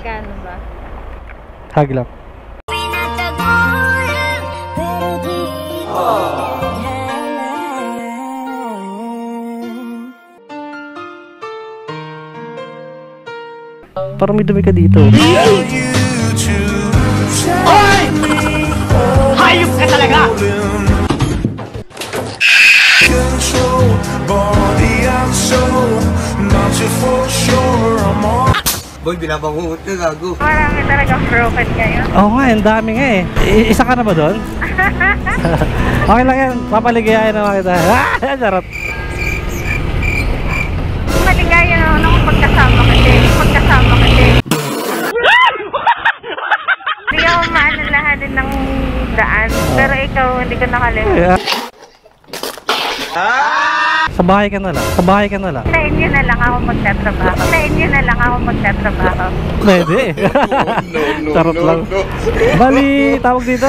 Magkano ba? Hag lang. Parang may dumi ka dito. Hoy! Hayop ka talaga! Boy, binabangungot ka, gago. Marami talagang broken ngayon. Oo nga, ang dami nga eh. Isa ka na ba doon? Okay lang yan, papaligayahin naman kita. Charot. Maligaya naman ako pagkasama kasi. Hindi ako maalalahanin ng daan. Pero ikaw, hindi ko nakalimutan. Sa bahay ka na lang. Sa inyo na lang ako magtatrabaho. Pwede. Charot lang. Bali, tawag dito.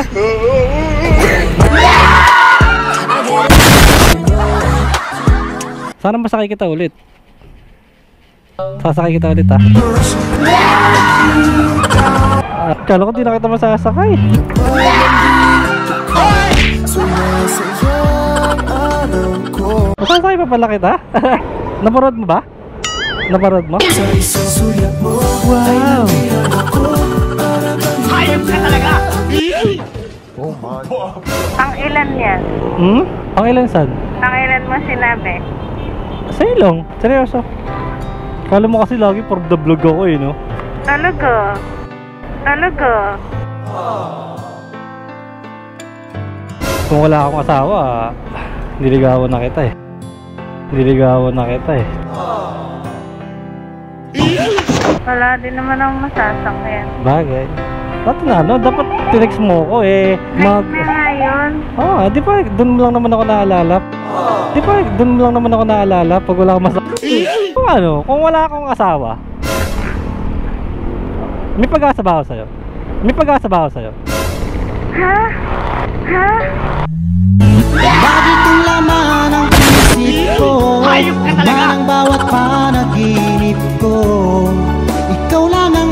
Sana masakay kita ulit. Sasakay kita ulit, ha. Kala ko di na kita masasakay. Masasakay pa pala kita. Naparod mo ba? Wow. Hayop ka talaga! Ang ilan yan? Ang ilan saan? Ang ilan mo sinabi? Sa ilong. Seryoso. Kala mo kasi lagi for the vlog ako eh, no? Talaga? Kung wala akong asawa, niligawan na kita eh. Wala din naman akong masasakyan. Bagay. Ba't na, no? Dapat tinext mo ko eh. Na ngayon? Di ba doon lang naman ako naalala? Pag wala akong masakyan. Kung wala akong asawa, may pag-asa ba ako sa'yo? Ha? Bakit ang laman ng isip ko? Hayop ka talaga! Parang bawat panaginip ko, ikaw lang ang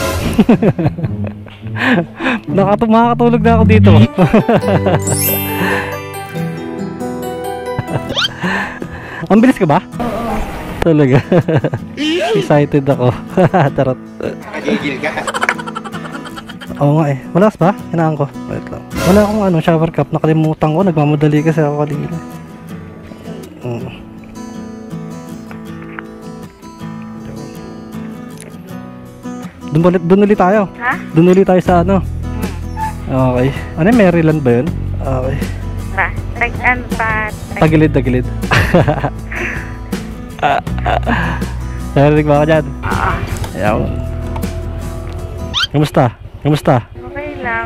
Makakatulog na ako dito. Ang bilis ka ba? Talaga. Excited ako. Tarot. Nagigil ka. Oo nga eh. Malakas ba? Hinaan ko. Wait lang. Wala akong shower cap. Nakalimutan ko. Nagmamadali kasi ako kanina. Doon ulit tayo. Ha? Doon ulit tayo sa ano. Okay. Ano yung Maryland ba yun? Okay. Tagilid. Narinig ba ka dyan? Ayaw. Kamusta? Okay lang.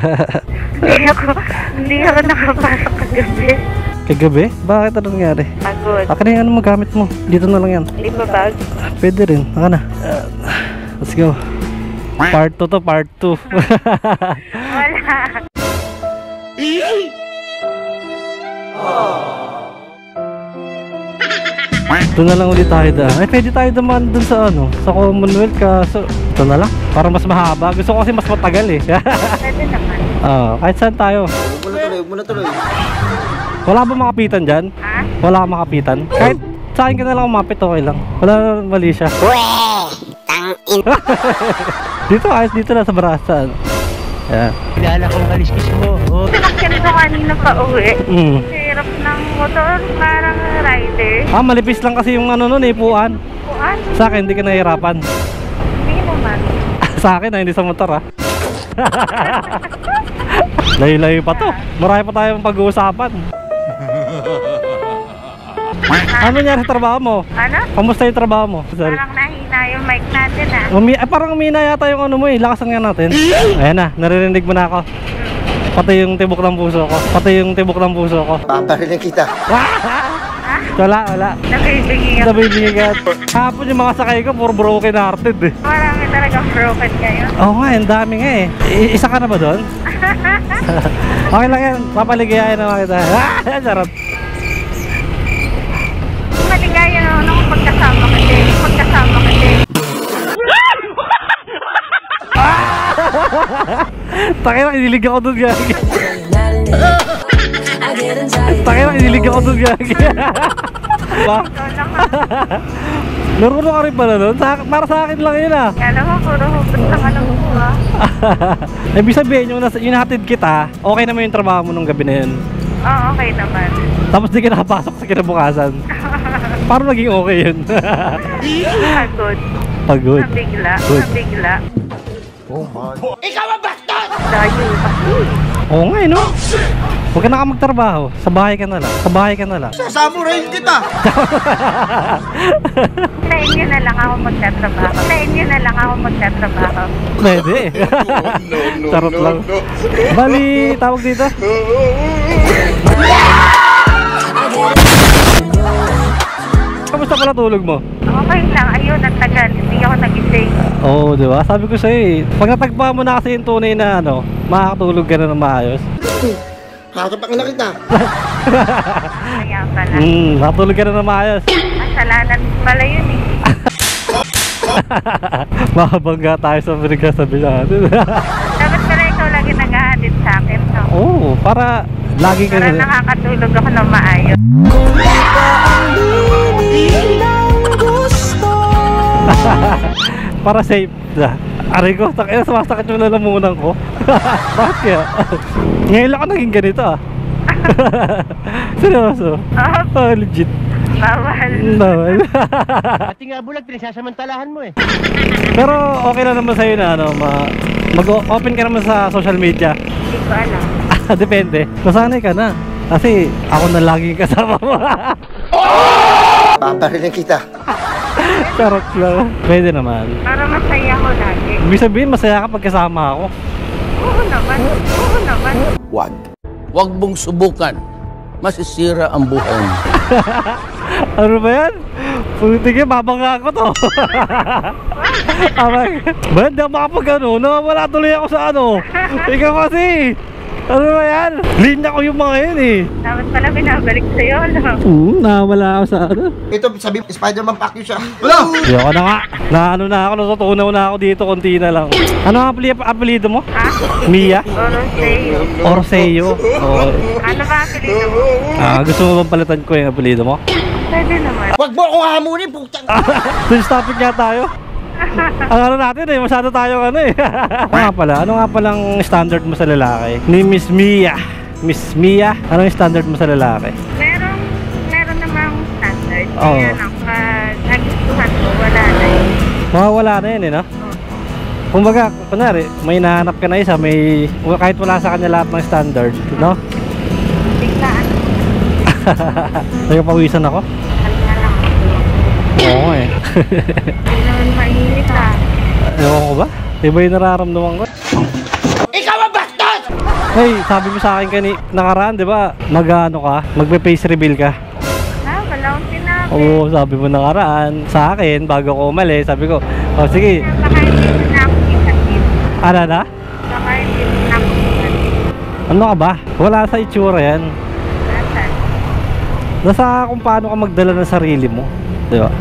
Hindi ako nakapasok kagabi. Kagabi? Bakit? Ano nangyari? Pagod. Akin na yung ano magamit mo. Dito na lang yan. Lima bag. Pwede rin. Aka na. Let's go. Part 2 to, part 2. Wala. Doon na lang ulit tayo Ay, pwede tayo naman dun sa sa Commonwealth kaso ito na lang. Parang mas mahaba. Gusto ko kasi mas matagal eh. Pwede naman. Kahit saan tayo. Huwag mo na tuloy. Wala ba makapitan dyan? Ha? Wala ka makapitan? Kahit sa akin ka na lang umapit, okay lang. Wala mali siya. Dito, ayos dito na sa Barasan. Yeah. kilala kong kaliskis mo. Pinakyan ko kanina pa uwi. Hirap ng motor, parang rider. Malipis lang kasi yung nun eh, puan. Puan? Sa akin, hindi ka nahihirapan. Hindi naman. Sa akin, hindi sa motor Layo-layo pa to. Marami pa tayong pag-uusapan. Ano nangyari sa trabaho mo? Ano? Kamusta yung trabaho mo? Sorry. Parang nahina yung mic natin Parang umina yata yung mo eh. Lakasan nga natin. Ayan na, naririnig mo na ako. Pati yung tibok ng puso ko. Paparilin kita. Wala. Nabibigyan ako. Hapon yung mga sakay ko, puro broken hearted eh. Marami talagang broken ngayon. Oo nga, ang dami nga eh. Isa ka na ba doon? Okay lang yan, papaligayahin naman kita. Charot. Maligaya naman ako pagkasama kasi. Takina, kinilig ako doon, gagi. Takina, kinilig ako doon, gagi. Ba? Ikaw lang Laro ka rin pala nun? Para sa akin lang yun ah. Kala ko, puro hugot lang alam ko ah. Ibig sabihin, yung hatid kita, okay naman yung trabaho mo nung gabi na yun. Oo, okay naman. Tapos di ka nakapasok sa kinabukasan. Parang naging okay yun. Pagod. Pagod. Nabigla. Good. Nabigla. Ikaw ang bastos! Dahil Oo nga eh, no? Huwag ka na ka magtrabaho. Sa bahay ka na lang. Sa bahay ka na lang. Sasamurahin kita. sa inyo na lang ako magtatrabaho. Sa inyo na lang ako magtatrabaho. Pwede. Charot lang. Bali, tawag dito. Kamusta pala tulog mo? Okay lang. Ayun, ang tagal. Hindi ako nagising. Oo, di ba? Sabi ko sa'yo eh. Pag natagpa mo na kasi yung tunay na ano, makakatulog ka na ng maayos. Hakapak na kita. Kaya pala. Nakatulog ka na ng maayos. Kasalanan pala yun eh. Makabangga tayo sa pinagsasabi natin. Dapat pala ikaw lagi nag-a-adit sa akin, no? Oo, para lagi ka Para na. nakakatulog ako ng maayos. Para safe na. Aray ko, takina, sumasakit yung lalamunan ko. Bakit kaya? Ngayon lang ako naging ganito ah. Seryoso? Oh, legit. Bawal. Bawal. Pati nga bulag, pinagsasamantalahan mo eh. Pero okay na naman sa'yo na ano, mag-open ka naman sa social media. Hindi ko alam. Depende. Masanay ka na. Kasi ako na laging kasama mo. Paparilin kita. Charot lang. Pwede naman. Para masaya ko lagi. Ibig sabihin, masaya ka pag kasama ako. Oo naman. Oo naman. Huwag mong subukan. Masisira ang buhay mo. Ano ba yan? Puti ka, babangga ako to. Amay. Ba, hindi ako makapag ano. Nawawala tuloy ako sa ano. Ikaw kasi. Ano ba yan? Linya ko yung mga yun eh. Dapat pala binabalik sa'yo, no? Nawawala ako sa ano. Ito, sabi, Spider-Man pack yun siya. Wala! Ayoko na nga. Na ano na ako, natutunaw na ako dito, konti na lang. Ano ang apelido mo? Ha? Mia? Oroseo. Orseo? Oo. Ano ba apelido mo? Gusto mo bang palitan ko yung apelido mo? Pwede naman. Huwag mo akong hamunin, putang. Since topic nga tayo. Ang ano natin eh, masyado tayong ano eh. Ano nga palang standard mo sa lalaki? Ni Miss Mia. Miss Mia, anong standard mo sa lalaki? Meron namang standard. Oo. Kaya lang, pag nagustuhan ko, wala na yun. Mawawala na yun eh, no? Kumbaga, kunwari, may nahanap ka na isa, may, kahit wala sa kanya lahat ng standard, no? Biglaan. Nagpapawisan ako? Kalma lang. Oo eh. Hindi naman mainit ah. Ewan ko ba? Iba yung nararamdaman ko. Ikaw ang bastos! Hey, sabi mo sa akin nakaraan, di ba? Mag-ano ka? Magpe-face reveal ka? Wala akong sinabi. Oo, sabi mo nakaraan. Sa akin, bago ko umalis, sabi ko, oh sige. Baka hindi mo na ako isakit. Ano na? Baka hindi mo na ako isakit. Ano ka ba? Wala sa itsura yan. Nasaan? Nasa kung paano ka magdala ng sarili mo. Di ba?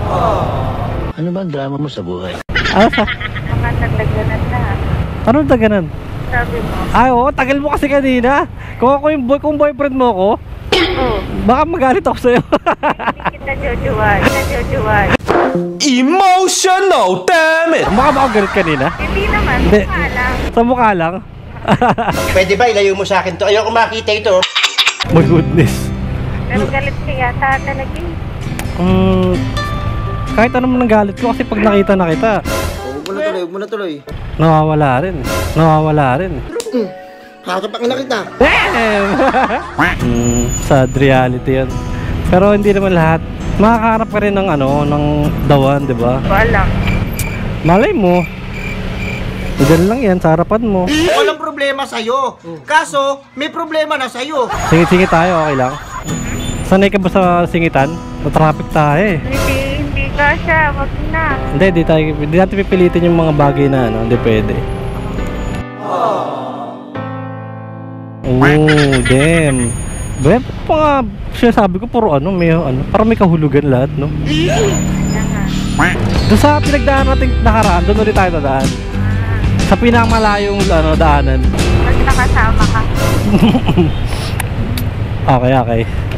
Ano ba ang drama mo sa buhay? Ano sa? Baka natagalan na. Anong taganan? Sabi mo. Ay, oo, tagal mo kasi kanina. Kung ako yung kung boyfriend mo ko, Oo. baka magalit ako sa'yo. Hindi kita jojowan. Kita jojowan. Emotional, damn it! Baka ba ako galit kanina? Hindi naman. Hindi. Mukha lang. Sa mukha lang? Pwede ba ilayo mo sa akin to? Ayoko makita ito. My goodness. Pero galit ka yata talaga eh. Kahit anong nagalit ko kasi pag nakita na kita, Huwag mo na tuloy. nawawala rin. Nawawala rin. Hakapak na kita. Sad reality yan. Pero hindi naman lahat. Makakaharap ka rin ng ano, ng dawan, di ba? Wala. Malay mo. Diyan lang yan, sa harapan mo. Walang problema sa'yo. Kaso, may problema na sa'yo. Singit-singit tayo, okay lang? Sanay ka ba sa singitan? Matraffic tayo eh. Hindi ka siya. Wag na. Hindi natin pipilitin yung mga bagay na ano, hindi pwede. Oh, damn. Ba, mga sinasabi ko puro ano, may ano, parang may kahulugan lahat, no? Kaya nga. Doon sa pinagdaan natin nakaraan, doon ulit tayo dadaan. Sa pinakamalayong daanan. Pag nakasama ka. Okay.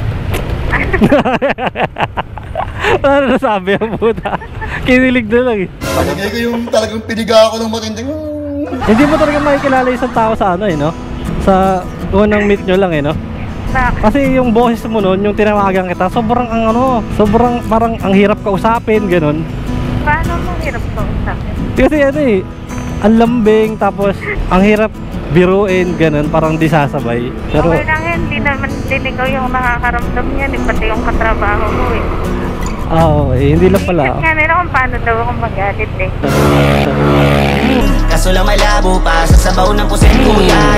Ano nasabi ang puta? Kinilig na lang eh. Palagay ko yung talagang piniga ako ng matinding. Hindi mo talaga makikilala isang tao sa no? Sa unang meet nyo lang no? Bakit? Kasi yung boses mo nun, yung tinawagan kita, sobrang sobrang parang ang hirap kausapin, ganun. Paano mo hirap ka usapin? Kasi ang lambing, tapos ang hirap biruin, ganun, parang di sasabay. Pero, Okay lang yan, hindi naman din ikaw yung nakakaramdam yan, pati yung katrabaho mo eh. hindi lang pala. Isip nga nila kung paano daw ako magalit eh. Kaso lang malabo pa sa sabaw ng pusit ko yan.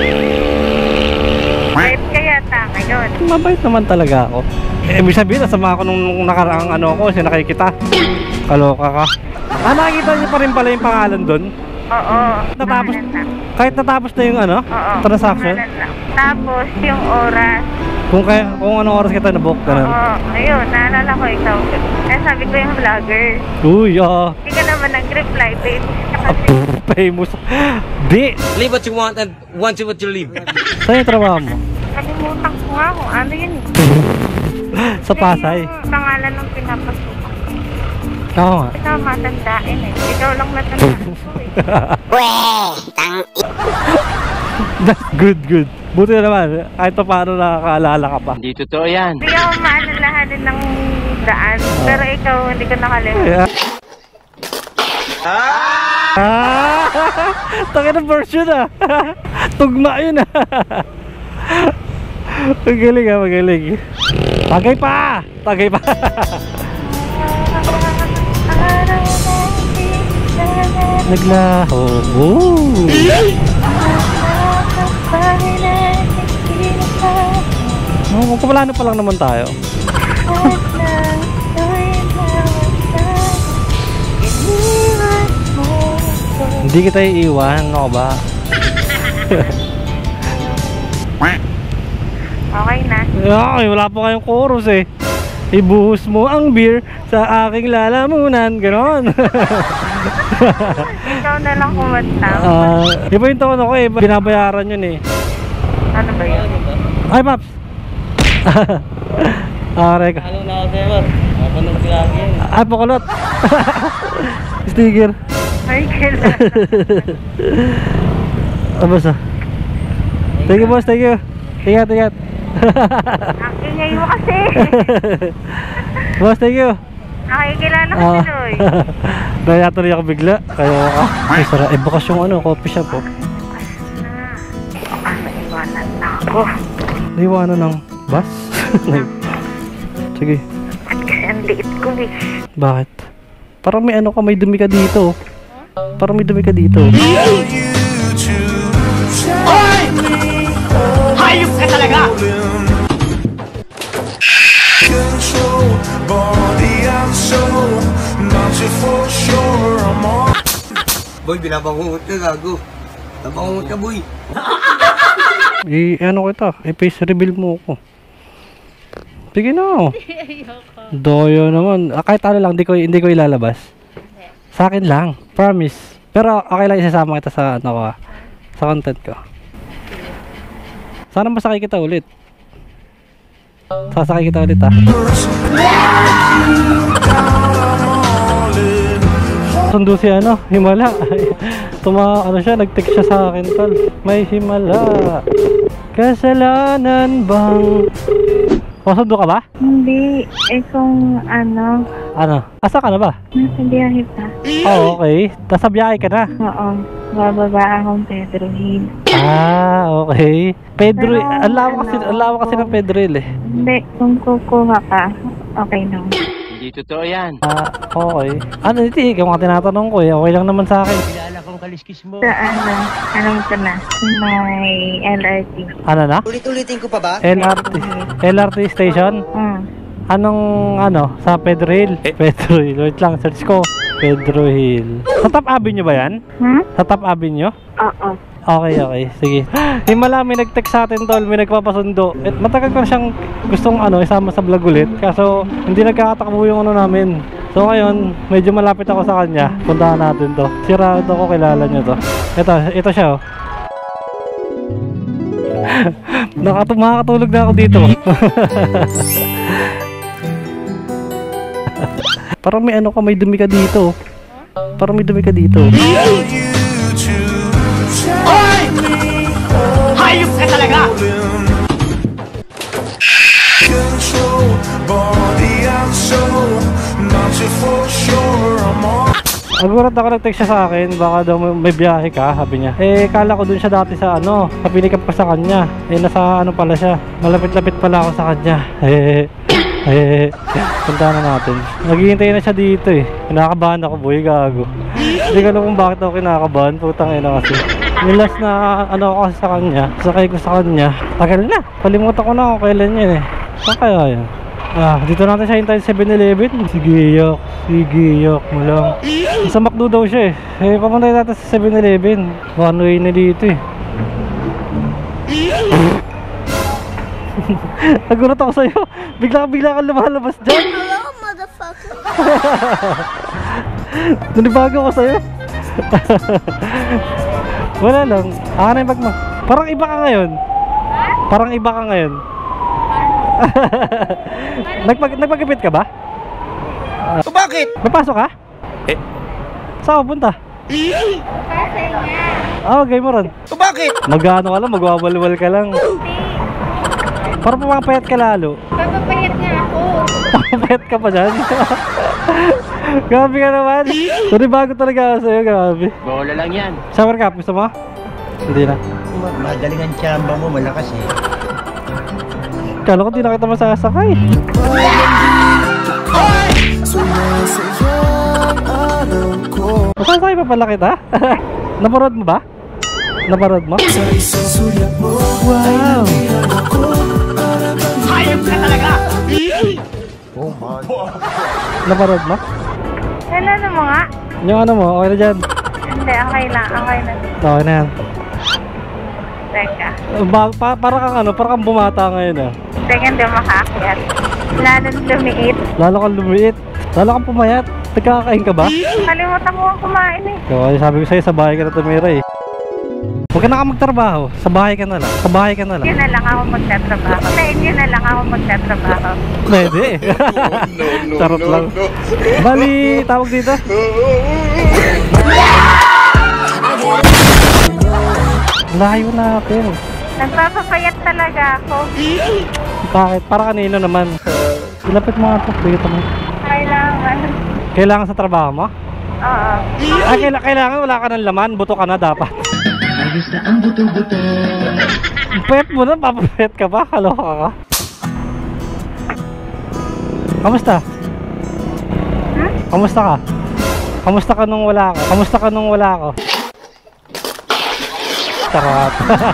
Kahit kaya ta ngayon. Mabait naman talaga ako. Ibig sabihin, nasama ako nung nakaraang ko, sinakay kita. Kaloka ka. Nakikita niyo pa rin pala yung pangalan doon? Oo. Natapos, pangalan lang. kahit natapos na yung Oo. transaction? Pangalan lang. Tapos yung oras. Kung anong oras kita na-book, ganun. Oo. Ayun, naalala ko ikaw. Kaya sabi ko yung vlogger. Uy, Hindi ka naman nag-reply, babe. Kasi famous. Di! Leave what you want and want you what you leave. Saan yung trabaho mo? kalimutan ko nga kung ano yun eh. Sa Pasay? Yung pangalan ng pinapasukan. Oo nga. Ikaw matandain eh. Ikaw lang natandaan ko eh. That's good. Buti na naman, kahit pa paano nakakaalala ka pa. Hindi totoo yan. Hindi ako maalalahanin ng daan. Pero ikaw, hindi ko nakalimutan. Taka ng version Tugma yun Magaling magaling. Tagay pa. Naglaho. Magkaplano pa lang naman tayo. Hindi kita iiwan, ano ba? Okay na. Ay, wala pa kayong chorus eh. Ibuhos mo ang beer sa aking lalamunan, gano'n. Ikaw na lang kumanta. Iba yung taon ako eh, binabayaran yun eh. Ano ba yun? Ay, Paps! Reka. Ano na ako sa'yo, boss? Mapunong silagi yan. Ay, pakulot! Sticker. Ay, kailan. Basta. Thank you, boss. Thank you. Ingat. Ang ingay mo kasi. Boss, thank you. Nakikilala ko si Loy. Nayatuloy ako bigla. Kaya ay, sarap. Eh, bukas yung coffee shop po. Baka naiwanan na ako. Naiwanan ng bus? Sige. At kasi ang liit ko eh. Bakit? Parang may may dumi ka dito. Parang may dumi ka dito. Hayop ka talaga! Boy, binabangungot ka, gago. Nabangungot ka, boy. Kita. I-face reveal mo ako. Sige na. Doyo naman. Kahit ano lang, hindi ko ilalabas. Sa akin lang. Promise. Pero okay lang isasama kita sa sa content ko. Sana masakay kita ulit. Sasakay kita ulit Sundo si Himala. Siya, nag-text siya sa akin, tol. May Himala. Kasalanan bang... Masundo ka ba? Hindi. Kung ano. Asa ka na ba? Nasa biyahe pa. Okay. Nasa biyahe ka na? Oo. Bababa akong Pedro Hill. Okay. Pedro, Pero, ang lawak kasi ng Pedro Hill eh. Hindi. Kung kukuha ka, okay lang. Hindi totoo yan. Okay. Ikaw nga tinatanong ko eh. Okay lang naman sa akin. Kilala kong kaliskis mo. Sa alam ko na. May LRT. Ano na? Ulit-ulitin ko pa ba? LRT station? Anong sa Pedro Hill? Pedro Hill. Wait lang, search ko. Pedro Hill. Sa Top Avenue ba yan? Sa Top Avenue? Oo. Okay. Sige. Himala, may nag-text sa atin, tol. May nagpapasundo. Matagal ko na siyang gustong isama sa vlog ulit. Kaso, hindi nagkakatakbo yung namin. So ngayon, medyo malapit ako sa kanya. Puntahan natin to. Si Rado ko, kilala niyo to. Ito siya oh. Makakatulog na ako dito. Parang may ano ka, may dumi ka dito. Parang may dumi ka dito. Hayop ka talaga! Agurat ako, nag-text siya sa akin, baka daw may biyahe ka, sabi niya. Eh, kala ko dun siya dati sa ano, kapinikap ko sa kanya. Eh, nasa ano pala siya, malapit-lapit pala ako sa kanya. Punta na natin. Naghihintay na siya dito eh. Kinakabahan ako, boy, gago. Hindi ko alam kung bakit ako kinakabahan, putang ina kasi. Yung last na ano ako kasi sa kanya, sakay ko sa kanya, tagal na. Kalimutan ko na kung kailan yun eh. Saan kaya yan? Dito natin siya hintayin 7-Eleven. Sige, yok mo lang. Sa McDo daw siya eh. Eh, papuntay natin sa 7-Eleven. One way na dito eh. Nagulat ako sa'yo. Bigla kang lumalabas dyan. Hello, motherfucker. Nanibago ako sa'yo. Wala lang. Na yung bag mo. Parang iba ka ngayon. Nagpagipit ka ba? So bakit? Papasok ka? Saan ka punta? Okay mo ron. So bakit? Magano ka lang, magwawalwal ka lang. Parang pumapayat ka lalo. Papapayat nga ako. Papapayat ka pa dyan. Grabe ka naman. Sorry, bago talaga ako sa'yo, grabe. Bola lang yan. Shower cap, gusto mo? Hindi na. Madaling ang tsamba mo, malakas eh. Kala ko di na kita masasakay. Masasakay pa pala kita? Naparod mo ba? Naparod mo? Wow! Hayop ka talaga! Naparod mo? Ano mo nga? Yung ano mo, okay na dyan? Hindi, okay na. Okay na yan. Teka. Para kang bumata ngayon ah. Teka, hindi makaakyat. Lalong lumiit. Lalo kang lumiit. Lalo kang pumayat. Nagkakain ka ba? Kalimutan ko ang kumain eh. So, sabi ko sa'yo, sa bahay ka na tumira eh. Huwag ka na magtrabaho. Sa bahay ka na lang. Yun na lang ako magtatrabaho. Sa inyo na lang ako magtatrabaho. Pwede eh. Charot lang. Bali, tawag dito. Layo natin. Nagpapapayat talaga ako. Bakit? Para kanino naman? Ilapit mo nga ito. Bigyan mo. Kailangan sa trabaho mo? Oo. Ay, kailangan wala ka ng laman. Buto ka na dapat. Ayos na ang buto-buto. Pwet mo na. Papapayat ka ba? Kaloka ka. Kamusta? Kamusta ka? Kamusta ka nung wala ako? Charot.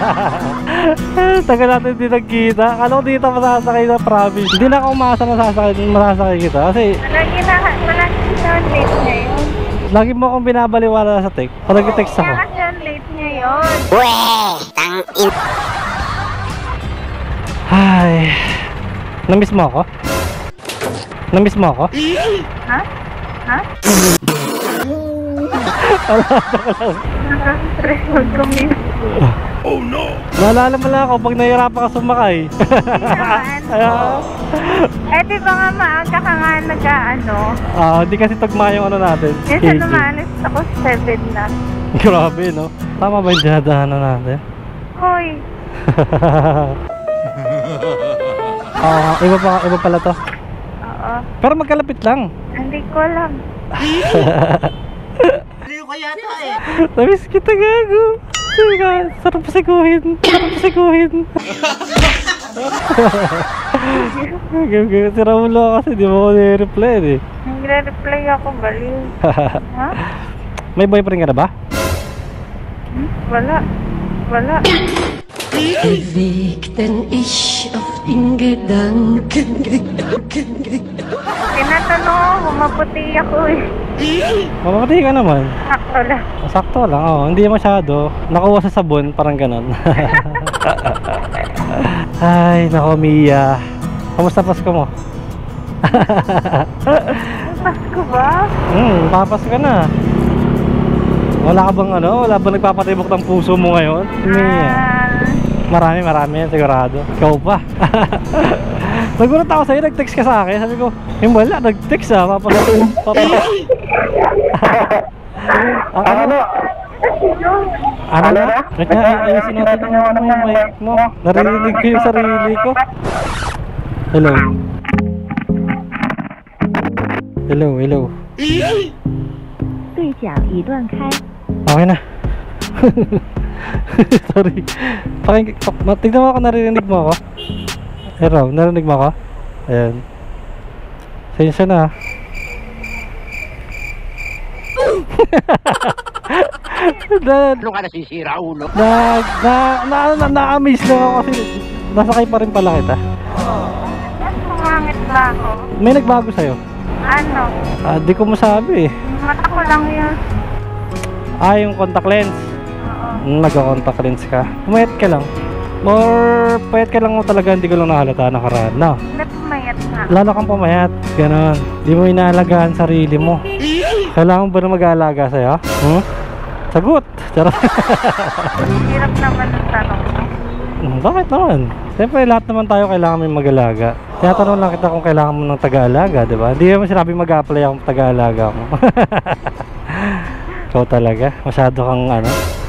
Tagal natin din nagkita. Kala ko dito masasakay na, promise. Hindi na ako umasa masasakay kita. Kasi Malagi na late ngayon. lagi mo akong binabaliwala sa text. Pag nag-text ako. Kaya kasi ang late ngayon. Ay. Namiss mo ako? Ha? Nakaka-stress mag-commute. Oh no! Naalala mo lang ako pag nahihirapan ka sumakay. Eh di ba nga maaga ka nga nag-ano? Hindi kasi tugma yung ano natin. Minsan lumalis ako 7 na. Grabe no? Tama ba yung dinadaanan natin? Hoy! Iba pala to. Oo. Pero magkalapit lang. Hindi ko alam. Aliw ka yata eh. Namiss kita, gago. Sarap pasikuhin. Si Raulo kasi di mo ako nire-reply eh. Nagre-reply ako, baliw. Ha? May boyfriend ka na ba? Wala. Bewegten ich auf den Gedanken. Tinatanong ako, maputi ako eh. Mamapati ka naman. Sakto lang. Sakto lang, hindi masyado. Nakuha sa sabon, parang ganon. Ay, nako Mia. Kamusta Pasko mo? Pasko ba? Papas ka na. Wala ka bang wala bang nagpapatibok ng puso mo ngayon? Marami yan sigurado. Ikaw pa. Nagulat ako sa'yo, nag-text ka sa akin. Sabi ko, wala, nag-text papas. Ano na? Ayusin natin yung mic mo. Narinig ko yung sarili ko. Hello. Okay na. Sorry. Tignan mo ako, narinig mo ako. Hello, narinig mo ako? Ayan. Sensya na. Ano ka nasisira, ulo? Na-amaze lang ako kasi nasakay pa rin pala kita. Sumangit ba ako? May nagbago sa'yo? Ano? Di ko masabi eh. Mata ko lang yun. Yung contact lens. Oo. Nagka-contact lens ka. Pumayat ka lang. More payat ka lang mo talaga, hindi ko lang nahalata nakaraan. No? Hindi pumayat na. Lalo kang pumayat. Ganon. Di mo inaalagaan sarili mo. Kailangan ba na mag-aalaga sa'yo? Sagot! Charot. Hirap naman ang tanong mo. Bakit naman? Siyempre lahat naman tayo kailangan may mag-alaga. Tinatanong lang kita kung kailangan mo ng taga-alaga, di ba? Hindi naman sinabi mag-apply akong taga-alaga mo. Ikaw talaga. Masyado kang Ano?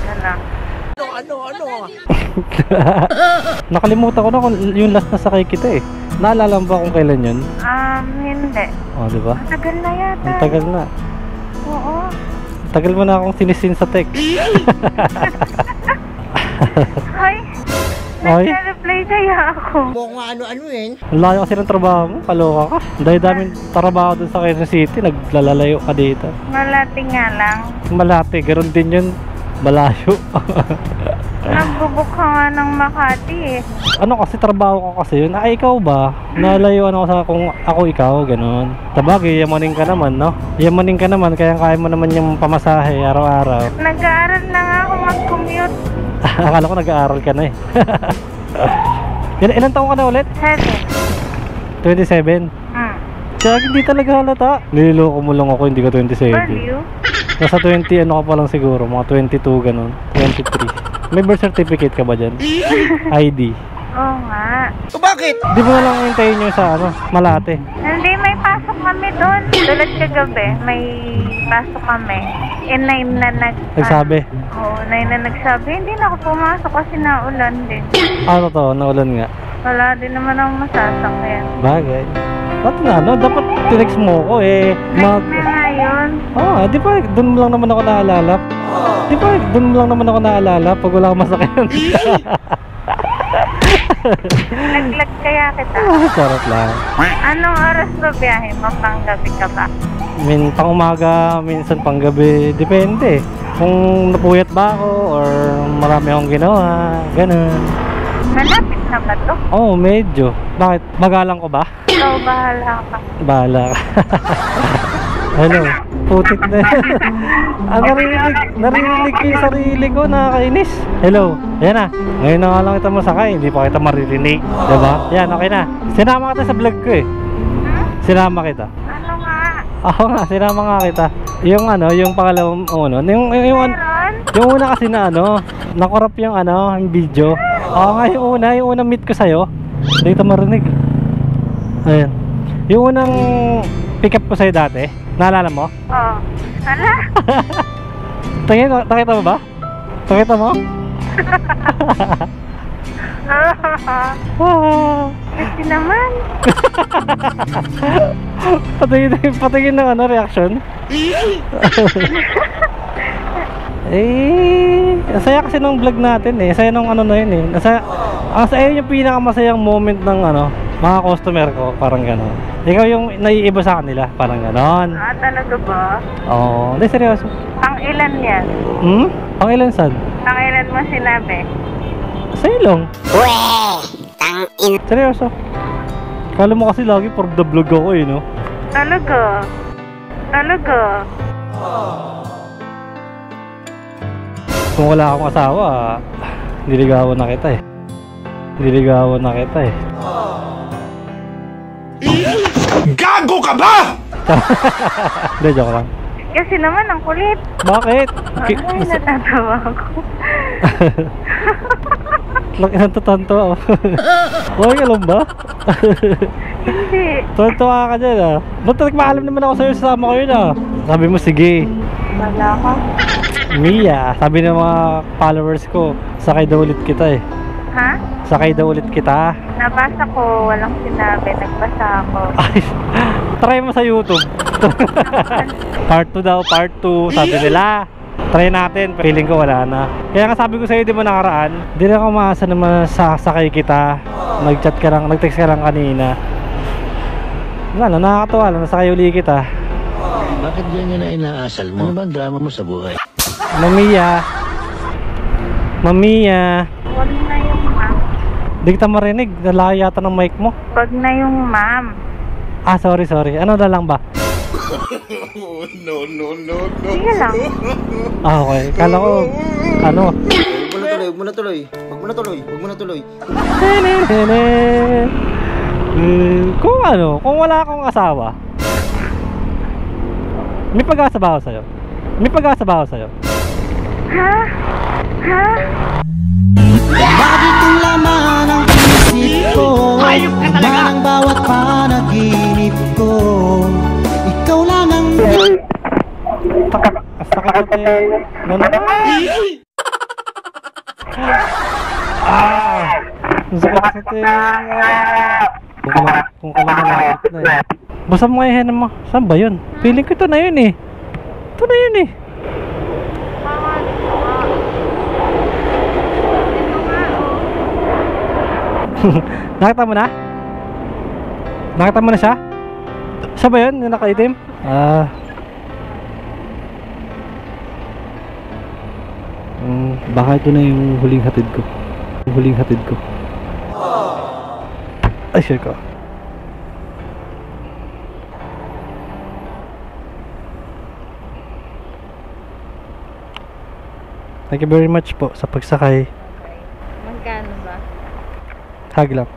Nakalimutan ko na kung yung last na sakay kita eh. Naalala mo ba kung kailan yun? Hindi. Di ba? Ang tagal na yata. Ang tagal na. Oo. Tagal mo na akong sinisin sa text. Hoy! Nag-reply kaya ako. Mukhang ano-ano eh. Ang layo kasi ng trabaho mo, kaloka ka. Dahil daming trabaho dun sa Quezon City, naglalalayo ka dito. Malati nga lang. Malate, ganoon din yun. Malayo. Nagbubuk ka nga ng Makati eh. Ano kasi, trabaho ko kasi yun. Ikaw ba? Nalayuan ako sa kung ako ikaw, ganoon. Tabagay, yamanin ka naman, no? Yamanin ka naman, kaya kaya mo naman yung pamasahe araw-araw. Nag-aaral na nga ako mag-commute. Akala ko nag-aaral ka na eh. Ilan taong ka na ulit? 7. 27. Kaya hindi talaga halata. Nililoko mo lang ako, hindi ka 27. Value? Nasa 20 ano ka pa lang siguro, mga 22 ganun, 23. May birth certificate ka ba dyan? ID. Oo nga. O bakit? Di mo na lang hintayin nyo sa Malate. Hindi, may pasok kami doon. Tulad kagabi, may pasok kami. 9 na Nagsabi? Oo, 9 na nagsabi. Hindi na ako pumasok kasi naulan din. Totoo, naulan nga. Wala din naman akong masasakyan. Bagay. Ba't dapat tinext mo ko eh. Na nga yun. Di ba, doon mo lang naman ako naalala. Di ba, doon mo lang naman ako naalala pag wala akong masakyan. Naglag kaya kita. Charot lang. Anong oras ba biyahe mo? Panggabi ka ba? Pang umaga, minsan pang gabi. Depende. Kung napuyat ba ako or marami akong ginawa. Ganun. Malapit na ba to? Oo, medyo. Bakit? Magalang ko ba? Ikaw, bahala ka. Bahala ka. Hello. Putik na yan. Narinig ko yung sarili ko, nakakainis. Hello. Yan na. Ngayon na nga lang kita masakay, hindi pa kita maririnig. Diba? Yan, okay na. Sinama kita sa vlog ko eh. Sinama kita. Ano nga? Ako nga, sinama nga kita. Yung pangalawang yung una kasi na nakorap yung yung video. Oo nga, yung unang meet ko sa'yo. Hindi kita marinig. Ayan. Yung unang pick up ko sa'yo dati, naalala mo? Oo. Hala? Nakita mo ba? Nakita mo? Kasi naman. Patingin ng reaction. Ang saya kasi ng vlog natin eh. Saya nung na yun eh. Ang saya yung pinakamasayang moment ng mga customer ko, parang gano'n. Ikaw yung naiiba sa kanila, parang gano'n. Talaga ba? Oo, hindi seryoso. Pang ilan yan? Pang ilan saan? Pang ilan mo sinabi? Sa ilong. Seryoso. Kala mo kasi lagi for the vlog ako eh, no? Talaga? Kung wala akong asawa, niligawan na kita eh. Gago ka ba? Hindi, joke lang. Kasi naman, ang kulit. Bakit? Ay, natatawa ako. Laki ng tutanto. Okay ka lang ba? Hindi. Tuwa ka dyan ah. Ba't nagmaalam naman ako sa'yo, sasama ko yun ah. Sabi mo, sige. Wala ka. Mia, sabi ng mga followers ko, sakay daw ulit kita eh. Ha? Sakay daw ulit kita. Nabasa ko, walang sinabi. Nagbasa ako. Ay, try mo sa YouTube. Part 2 daw, part 2. Sabi nila, try natin. Feeling ko wala na. Kaya nga sabi ko sa'yo, di mo nakaraan, di na ako maasa na masasakay kita. Nag-chat ka lang, nag-text ka lang kanina. Wala na, nakakatawa lang. Nasakay uli kita. Bakit ganyan na inaasal mo? Ano ba ang drama mo sa buhay? Mamiya. Mamiya. Wag na yung ma'am. Di kita marinig. Nalayo yata ng mic mo. Wag na yung ma'am. Ah, sorry. Ano na lang ba? No. Sige lang. Ah, okay. Kala ko, ano? Huwag mo na tuloy. Kung wala akong asawa, may pag-asa ba ako sa'yo? Ha? Lagi kong laman ang isip ko, laman ang bawat panaginip ko. Ikaw lang ang Sakit ko tayo. Ang sakit sa tayo. Kung kailangan na eh. Basta mo ngayon mo. Saan ba yun? Feeling ko ito na yun eh. Nakita mo na? Nakita mo na siya? Siya ba yun? Yung nakaitim? Baka ito na yung huling hatid ko. Ay, share ko. Thank you very much po sa pagsakay. Magkano ba? Hag lang.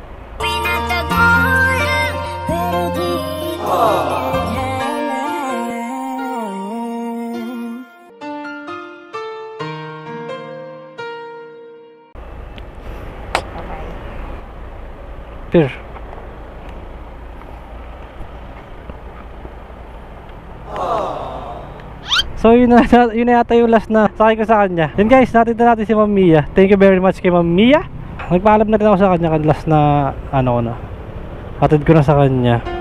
Pir. So yun na yata yung last na sakay ko sa kanya. Yun guys, natin si Ma'am Mia. Thank you very much kay Ma'am Mia. Nagpaalam na rin ako sa kanya kan last na ano ko na. Hatid ko na sa kanya.